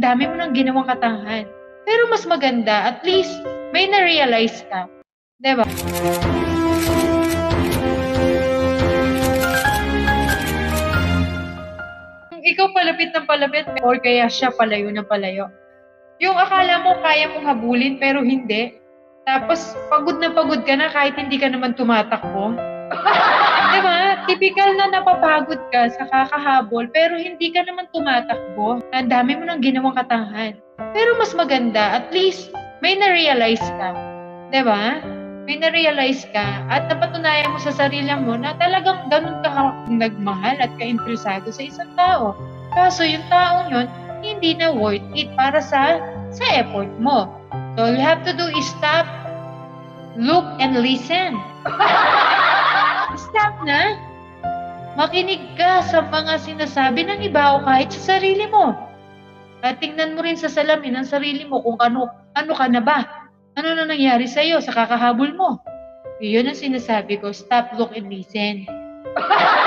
Ang dami mo nang ginawang katangahan. Pero mas maganda, at least may na-realize ka. Diba? Ikaw palapit ng palapit or kaya siya palayo ng palayo. Yung akala mo kaya mong habulin pero hindi. Tapos pagod na pagod ka na kahit hindi ka naman tumatakbo. Diba? Typical na napapagod ka sa kakahabol pero hindi ka naman tumatakbo. Ang dami mo nang ginawang katangahan. Pero mas maganda, at least may na-realize ka. Diba? May na-realize ka at napatunayan mo sa sarili mo na talagang ganun ka nagmahal at ka-interesado sa isang tao. Kaso yung taong yun, hindi na worth it para sa effort mo. So all you have to do is stop, look, and listen. Stop na. Makinig ka sa mga sinasabi ng iba o kahit sa sarili mo. At tingnan mo rin sa salamin ng sarili mo kung ano ka na ba. Ano na nangyari sa'yo sa kakahabol mo. Iyon ang sinasabi ko, stop, look, and listen.